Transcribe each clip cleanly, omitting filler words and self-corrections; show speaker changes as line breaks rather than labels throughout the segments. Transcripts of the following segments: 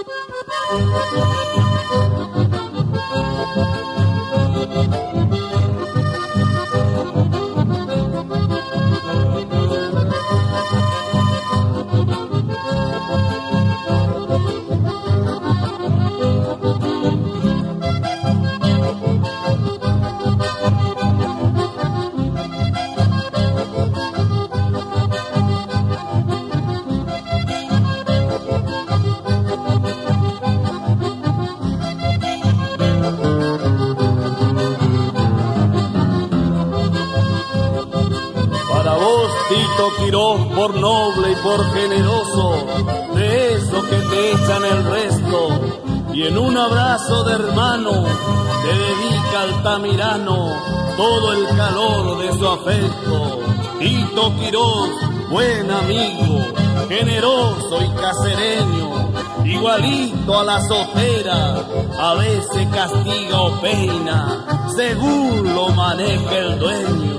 Quiroz, por noble y por generoso, de eso que te echan el resto, y en un abrazo de hermano te dedica Altamirano todo el calor de su afecto. Tito Quiroz, buen amigo, generoso y casereño, igualito a la sotera, a veces castiga o peina, según lo maneja el dueño.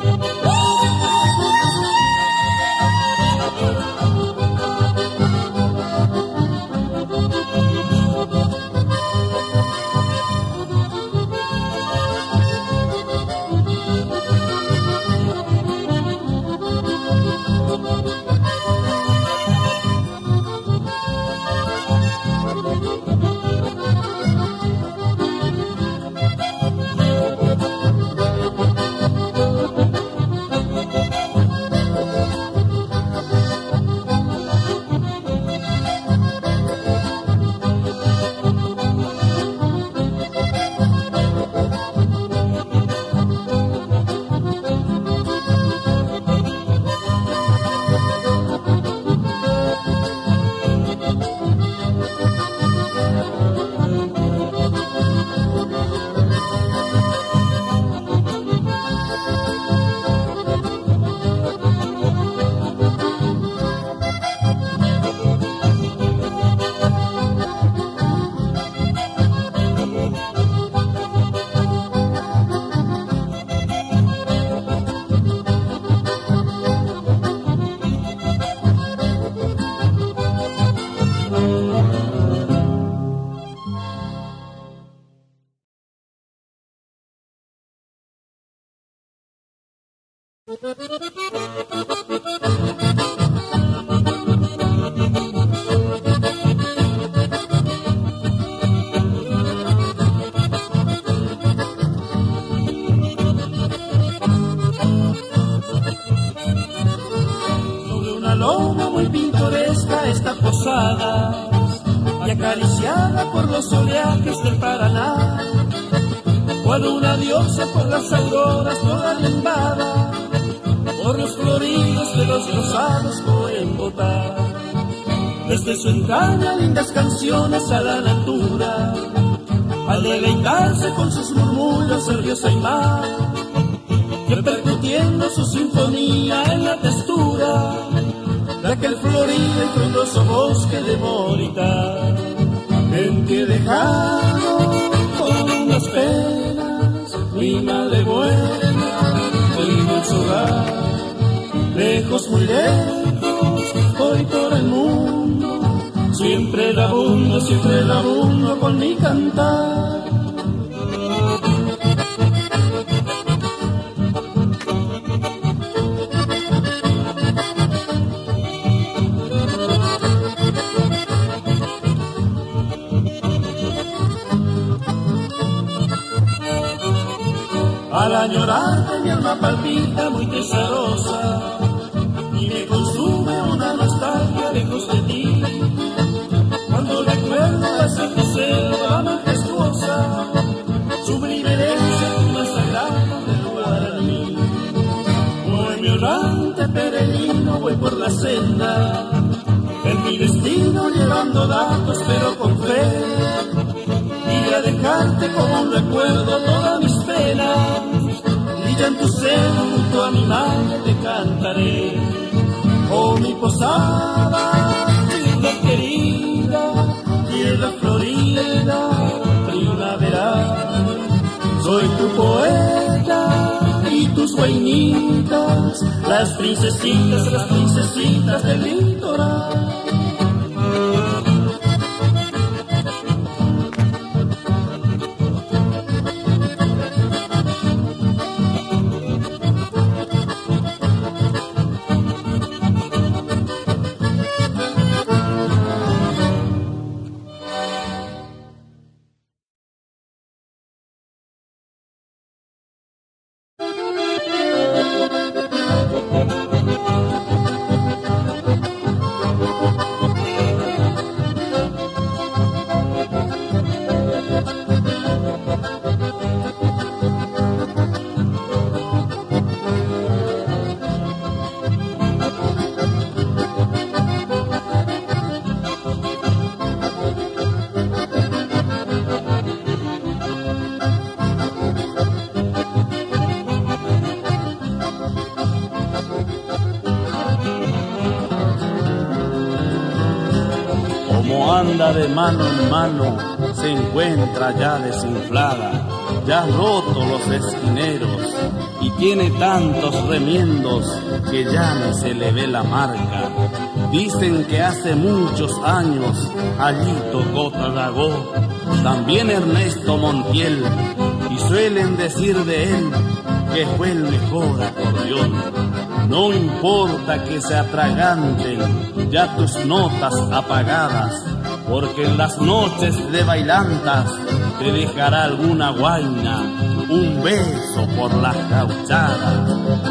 Y acariciada por los oleajes del Paraná, cual una diosa por las auroras toda lembada, por los floridos de los rosados pueden botar desde su entraña lindas canciones a la natura, al deleitarse con sus murmullos el río Saimar, repercutiendo su sinfonía en la textura de aquel florido y frondoso bosque de Moritán, en que dejaron con las penas mi madre buena, en su hogar, lejos, muy lejos, hoy por el mundo, siempre la abundo con mi cantar. Al añorarte mi alma palpita muy tesarosa y me consume una nostalgia lejos de ti. Cuando recuerdo esa tu selva majestuosa, sublime herencia más sagrada del Guaraní. Bohemio errante peregrino voy por la senda, en mi destino llevando datos pero con fe, y a dejarte como un recuerdo todas mis penas. Y en tu seno junto a mi madre te cantaré, oh mi posada, tierra querida, tierra florida, primaveral. Soy tu poeta y tus guainitas, las princesitas del litoral.
como anda de mano en mano, se encuentra ya desinflada, ya roto los esquineros, y tiene tantos remiendos que ya no se le ve la marca. Dicen que hace muchos años allí tocó Tadagó, también Ernesto Montiel, y suelen decir de él que fue el mejor acordeón. No importa que se atraganten ya tus notas apagadas, porque en las noches de bailantas te dejará alguna guaina un beso por las gauchadas.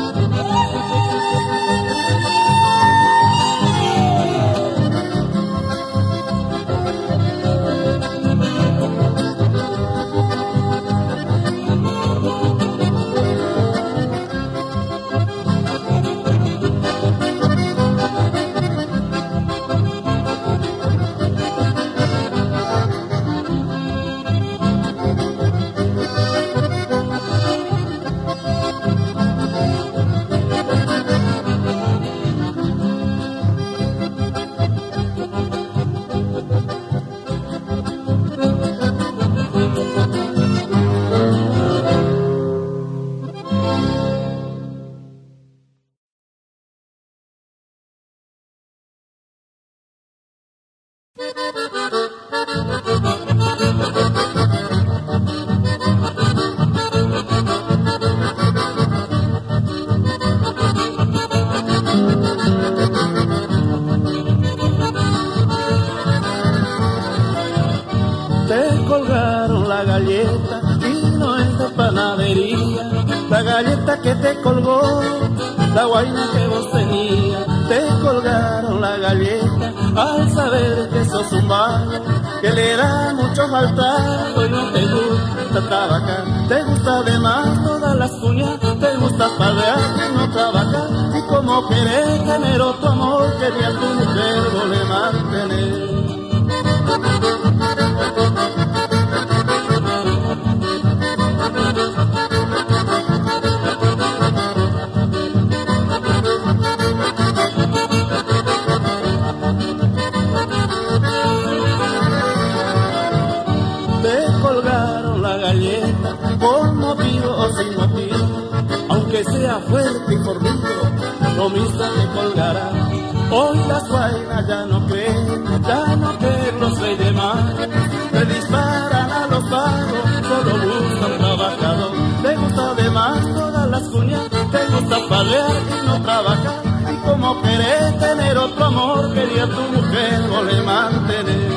Te colgaron la galleta y no es de panadería, la galleta que te colgó, la guaina que vos tenías. Te colgaron la galleta al saber que sos un vago, que le da mucho faltado y no te gusta trabajar. Te gusta además todas las cuñas, te gusta padear y no trabajar. Y como querés tener otro amor, quería tu mujer volver a mantener. Por motivo o sin motivo, aunque sea fuerte y fornido, lo mismo te colgará. Hoy las guainas ya no creen los reyes de mar, le disparan a los vagos, solo buscan trabajador. Te gusta además todas las cuñas, te gusta palear y no trabajar. Y como querés tener otro amor, quería tu mujer volver a mantener.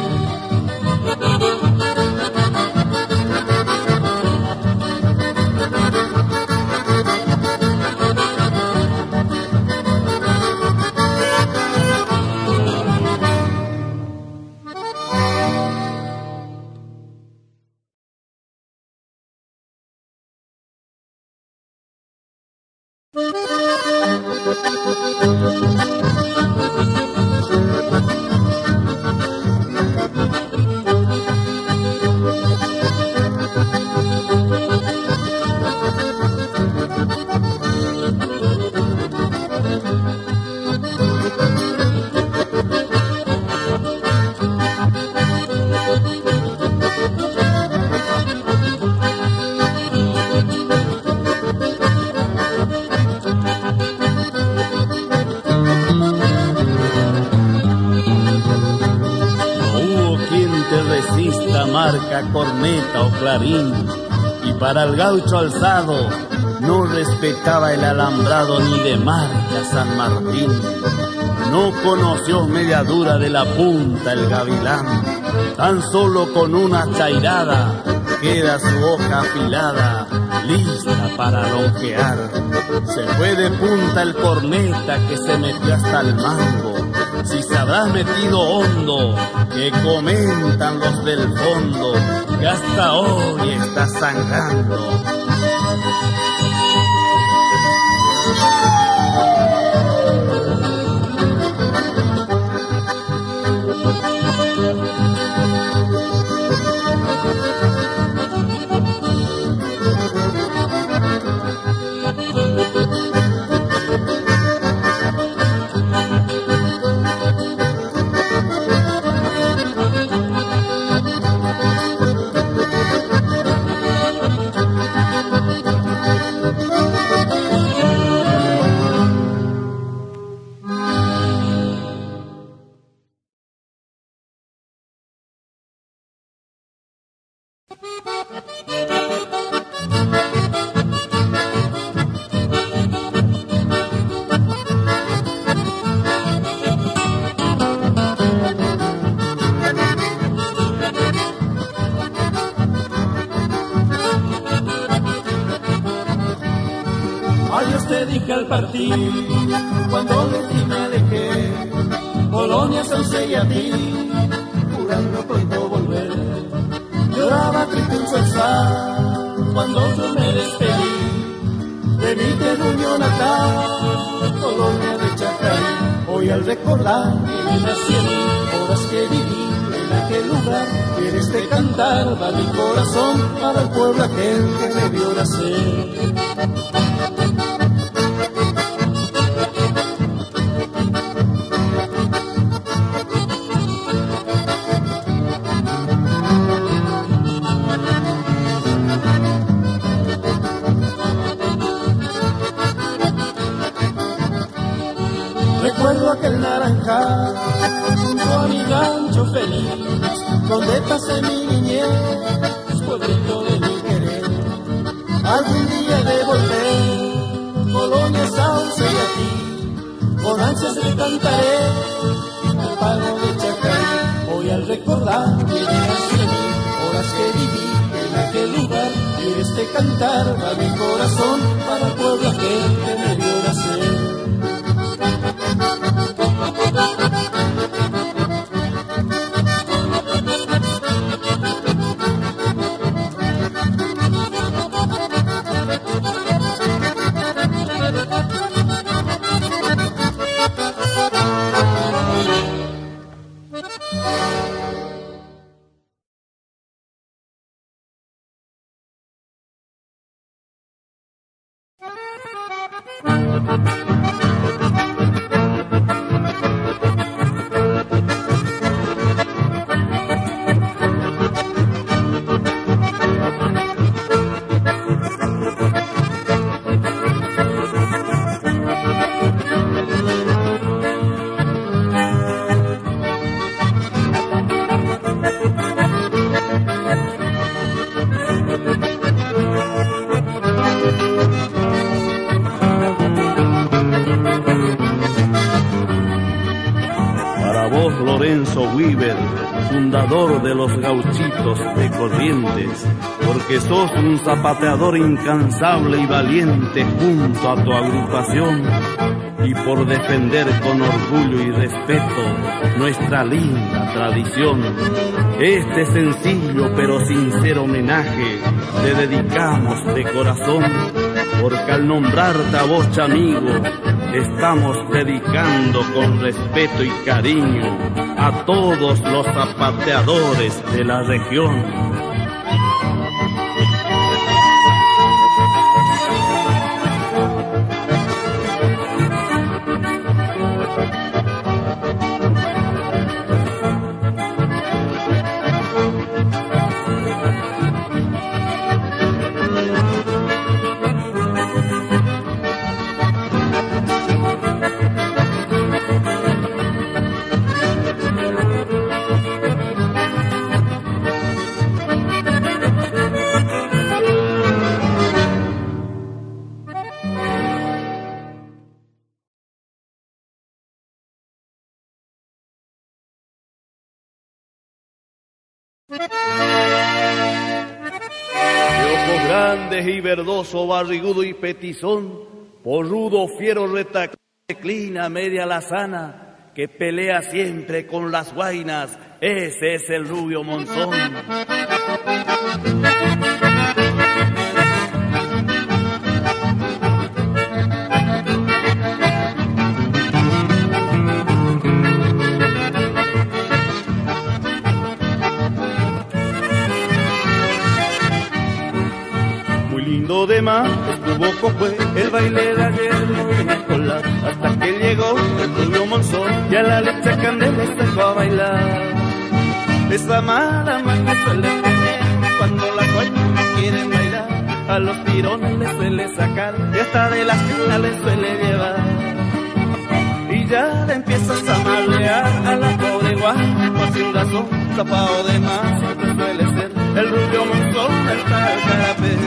Marca, corneta o clarín, y para el gaucho alzado no respetaba el alambrado ni de marca San Martín. No conoció media dura de la punta el gavilán, tan solo con una chairada queda su hoja afilada, lista para longear. Se fue de punta el corneta que se metió hasta el mango, si se habrá metido hondo, que comentan los del fondo, que hasta hoy está sangrando. Adiós te dije al partir, cuando de ti me alejé, Polonia se y a ti, jurando pronto volver. Lloraba triste en su alzar, cuando yo me despedí de mi terruño natal, Polonia de Chacarí. Hoy al recordar que nací en mí, horas que viví en aquel lugar, quieres de cantar, va mi corazón para el pueblo aquel que me vio nacer. Recuerdo aquel naranjal junto a mi rancho feliz, donde pasé mi niñez, pueblito de mi querer. Algún día de volver, Polonia, sauce y a ti, con ansias le cantaré al pago de Chacarí. Hoy al recordar que nací en mí, horas que viví en aquel lugar, quieres de cantar a mi corazón para el pueblo aquel que me vio nacer.
Fundador de los gauchitos de Corrientes, porque sos un zapateador incansable y valiente junto a tu agrupación, y por defender con orgullo y respeto nuestra linda tradición. Este sencillo pero sincero homenaje te dedicamos de corazón, porque al nombrarte a vos, amigo, estamos dedicando con respeto y cariño a todos los zapateadores de la región. Y verdoso, barrigudo y petizón, porrudo, fiero, retaclina, media alazana, que pelea siempre con las guainas, ese es el Rubio Monzón. De más estuvo fue el baile de ayer en escolar, hasta que llegó el Rubio Monzón y a la leche candela sacó a bailar. Esa mala maña suele tener cuando las guayas quieren bailar, a los tirones les suele sacar y hasta de la esquina les suele llevar. Y ya le empiezas a malear a la pobre guapa sin razón, tapado de más siempre suele ser.
el rubio monzón del Talcarapé.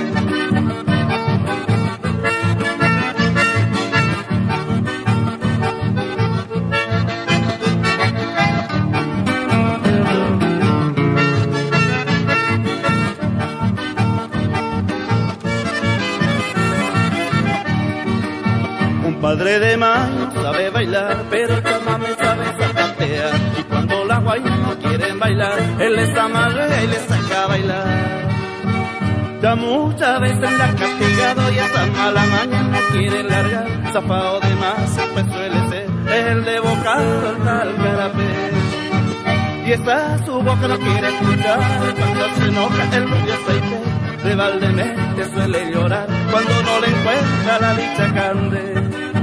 Padre de mayo sabe bailar, pero el chamamé sabe zapatear. Y cuando las guayas no quieren bailar, él les amarra y les saca a bailar. Ya muchas veces la ha castigado y hasta mala maña no quiere largar. Zafado de más, pues suele ser, es el de bocado, el Talcarapé. Y esa su boca no quiere escuchar, cuando se enoja el rubio aceite. De Valdemente suele llorar, cuando no le encuentra la dicha cande.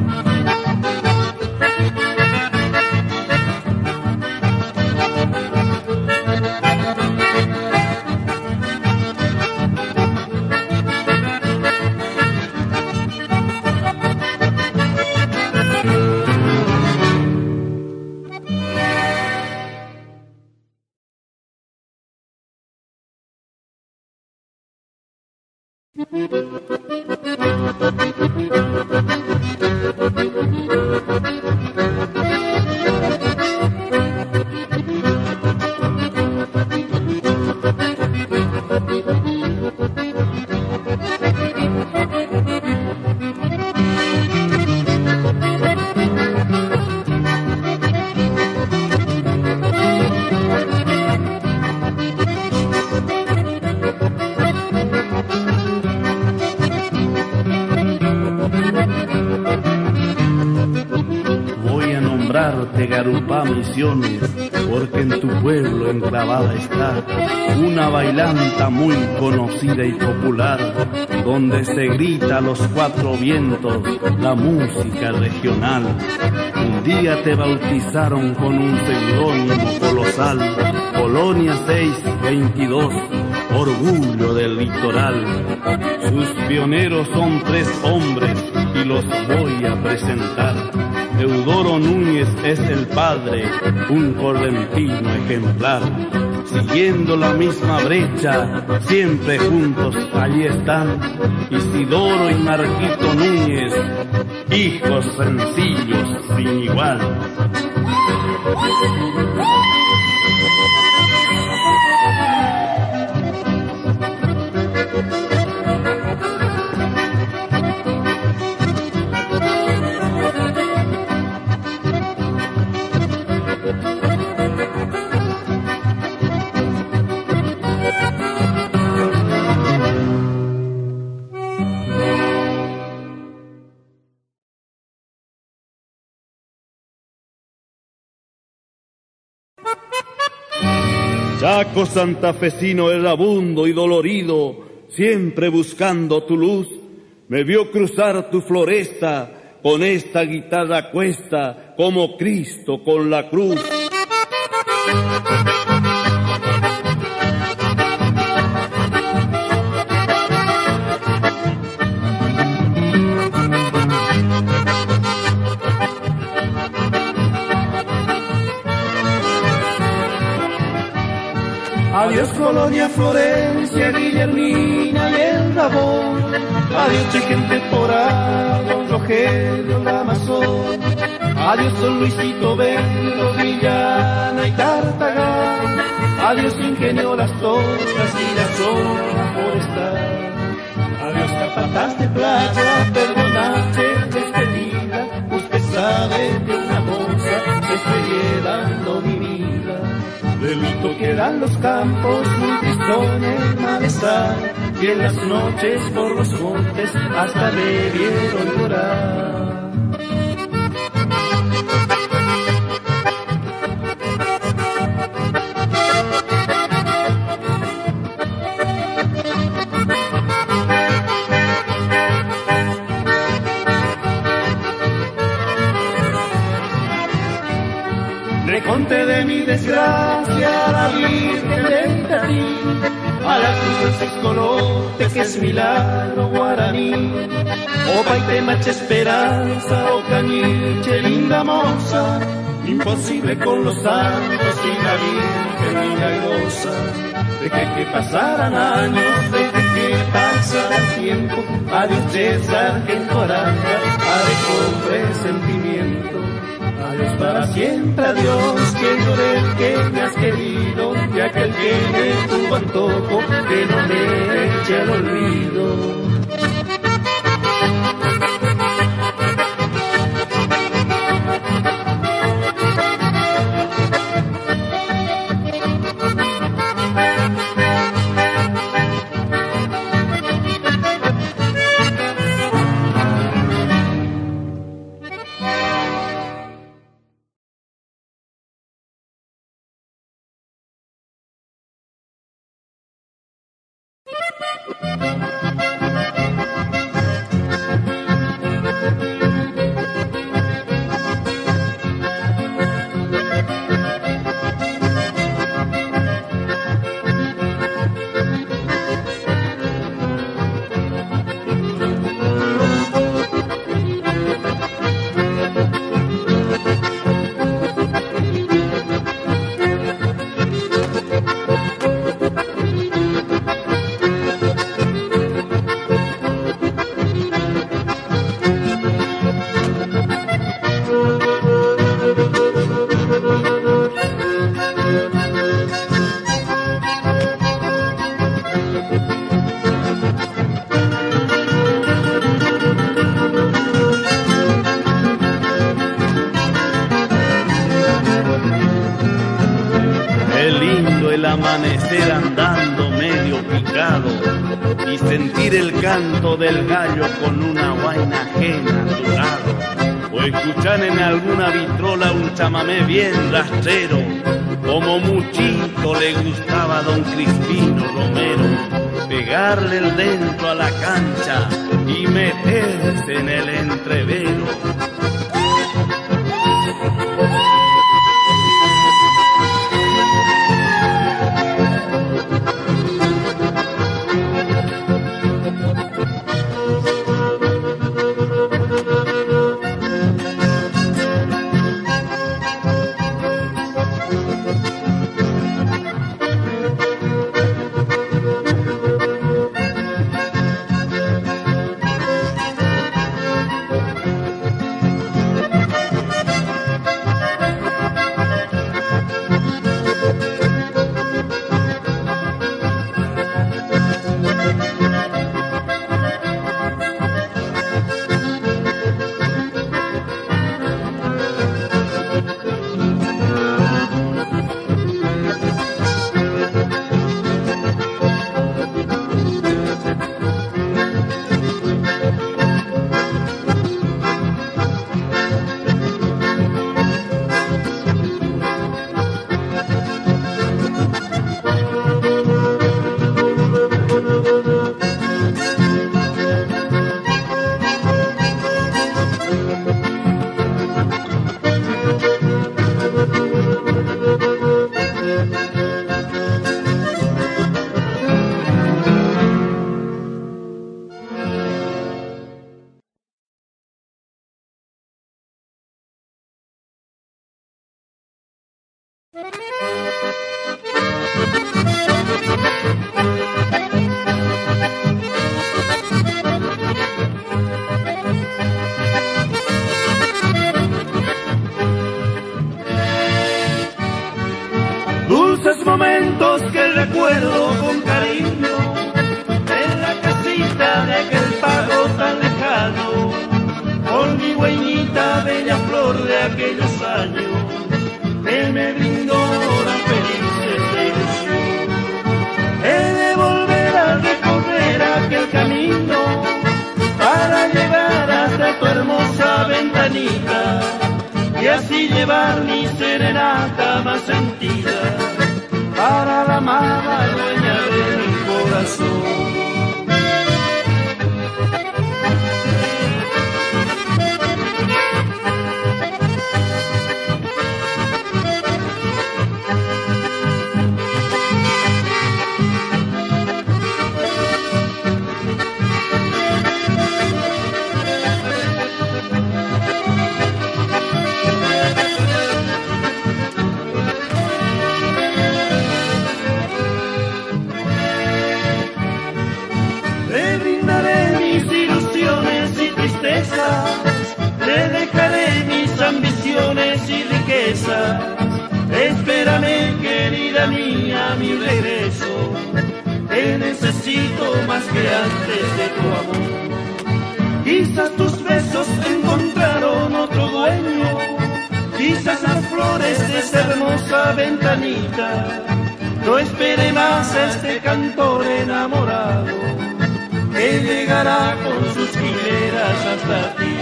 Garupá Misiones, porque en tu pueblo enclavada está una bailanta muy conocida y popular, donde se grita a los cuatro vientos la música regional. Un día te bautizaron con un seudónimo colosal, Colonia 622, orgullo del litoral. Sus pioneros son 3 hombres y los voy a presentar. Eudoro Núñez es el padre, un correntino ejemplar. Siguiendo la misma brecha, siempre juntos allí están. Isidoro y Marquito Núñez, hijos sencillos sin igual.
Chaco santafesino errabundo y dolorido, siempre buscando tu luz, me vio cruzar tu floresta con esta guitarra a cuesta, como Cristo con la cruz. Adiós Colonia, Florencia, Guillermina y el Rabón. Adiós Chequen temporada, Don Rogelio, la Amazon. Adiós Don Luisito Bento, Villana y Tartagán. Adiós Ingenio Las Torres y la zona forestal. Adiós capataz de playa, perdonache, despedida. Usted sabe que una moza se está llevando mi vida. De luto quedan los campos, muy tristones, malestar, y en las noches por los montes hasta me vieron llorar. Le conté de mi desgracia a la Virgen del Tarí, a la cruz del Sexcolote que es milagro guaraní. O Paitemache Esperanza, o Cañiche linda moza, imposible con los santos y la Virgen milagrosa. Dejé que pasaran años, dejé que pasara el tiempo. Adiós, sargento Aranda, adiós con presentimiento. Adiós para siempre, adiós, que lloré el que me has querido, y aquel que me tuvo antojo, que no me eche al olvido.
Amanecer andando medio picado y sentir el canto del gallo con una guaina ajena a tu lado, o escuchar en alguna vitrola un chamamé bien rastrero, como muchito le gustaba a don Crispino Romero, pegarle el dentro a la cancha y meterse en el entrevero.
Dulces momentos que recuerdo con cariño, en la casita de aquel pago tan lejano, con mi güeñita, bella flor de aquellos años, que me brindó horas felices de ilusión. He de volver a recorrer aquel camino, para llegar hasta tu hermosa ventanita, y así llevar mi serenata más sentida, para la amada dueña de mi corazón. mía, mi regreso, te necesito más que antes de tu amor. Quizás tus besos encontraron otro dueño, quizás las flores de esa hermosa ventanita. No espere más a este cantor enamorado, que llegará con sus quimeras hasta ti.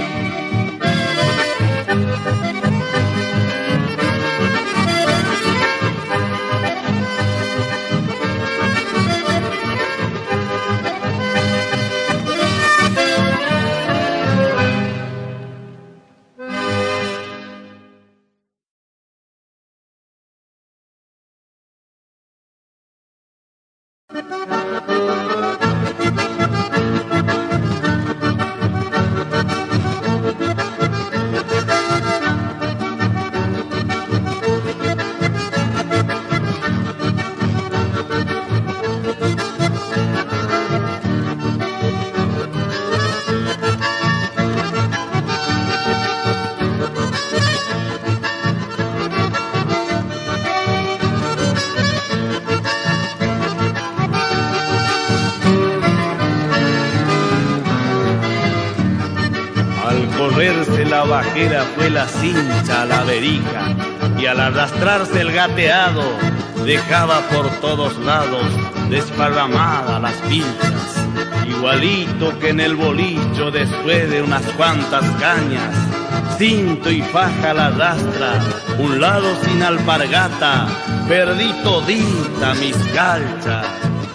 Correrse la bajera fue la cincha a la verija, y al arrastrarse el gateado dejaba por todos lados desparramadas las pinchas, igualito que en el bolicho después de unas cuantas cañas. Cinto y faja la arrastra, un lado sin alpargata, perdí todita mis calchas.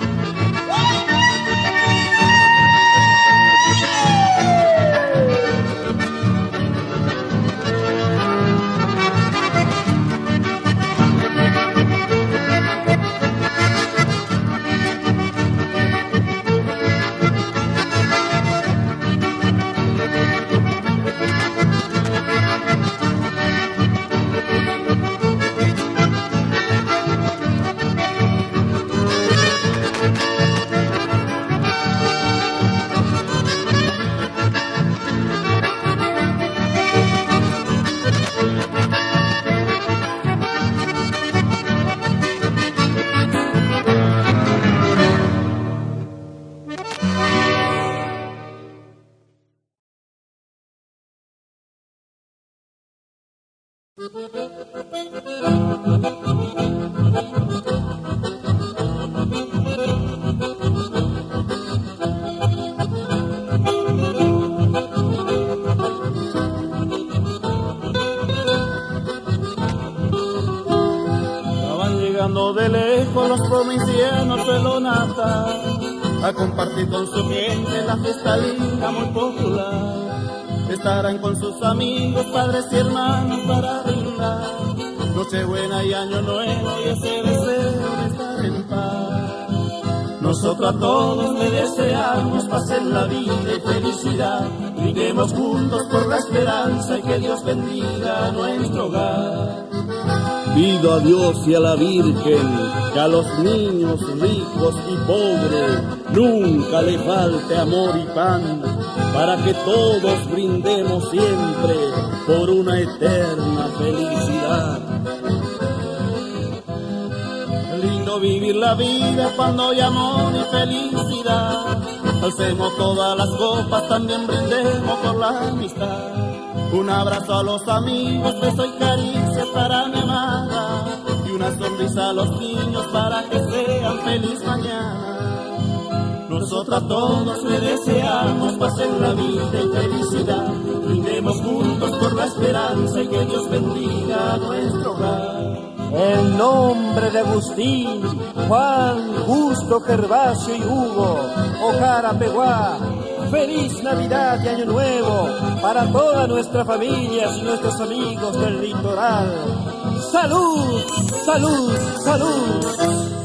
De lejos los provincianos de Lonata a compartir con su gente la fiesta linda muy popular. Estarán con sus amigos, padres y hermanos para brindar Nochebuena y Año Nuevo y ese deseo de estar en paz. Nosotros a todos le deseamos paz en la vida y felicidad. Brindemos juntos por la esperanza y que Dios bendiga nuestro hogar.
Pido a Dios y a la Virgen que a los niños ricos y pobres nunca le falte amor y pan, para que todos brindemos siempre por una eterna felicidad.
Lindo vivir la vida cuando hay amor y felicidad. Alcemos todas las copas, también brindemos por la amistad. Un abrazo a los amigos, beso y caricias para mi amada, y una sonrisa a los niños para que sean feliz mañana. Nosotros a todos le deseamos paz en la vida y felicidad. Brindemos juntos por la esperanza y que Dios bendiga nuestro hogar.
En nombre de Agustín, Juan, Justo, Gervasio y Hugo, Ojara, Peguá, feliz Navidad y Año Nuevo para todas nuestras familias y nuestros amigos del litoral. ¡Salud! ¡Salud! ¡Salud!